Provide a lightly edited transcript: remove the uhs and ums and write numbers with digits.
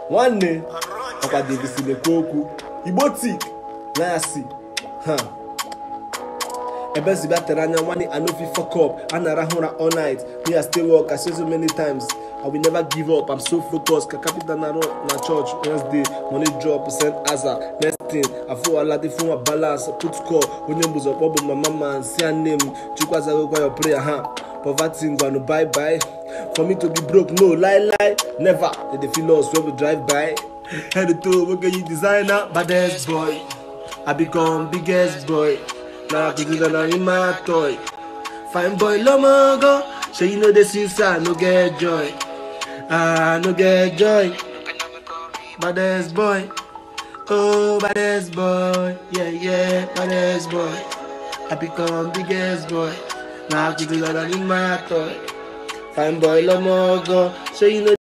One day, Papa Davidcee the Koku, Iboti, Nasi, Ebesi Bateranya, one day I know if you fuck up, and I run all night. Me, I still work, I say so many times. I will never give up, I'm so focused. Capital na church, Wednesday, money drop, send Aza. Next thing, I feel a lot of my balance, put score, when you was up, my mama, and see her name. Chukwaza require prayer, Poverty gonna bye. For me to be broke, no lie, never. They feel lost when we drive by. Head to work, you designer, baddest boy. I become biggest boy. Now I can do that in my toy. Fine boy, lomogo. So you know the sister, no get joy. No get joy. Baddest boy. Oh, baddest boy. Yeah, baddest boy. I become biggest boy. Now I can do that in my toy. Fine boy, lomogo. So you know